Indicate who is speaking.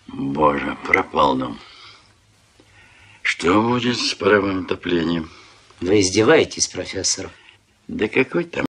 Speaker 1: Боже, пропал дом. Что будет с паровым отоплением?
Speaker 2: Вы издеваетесь, профессор?
Speaker 1: Да какой там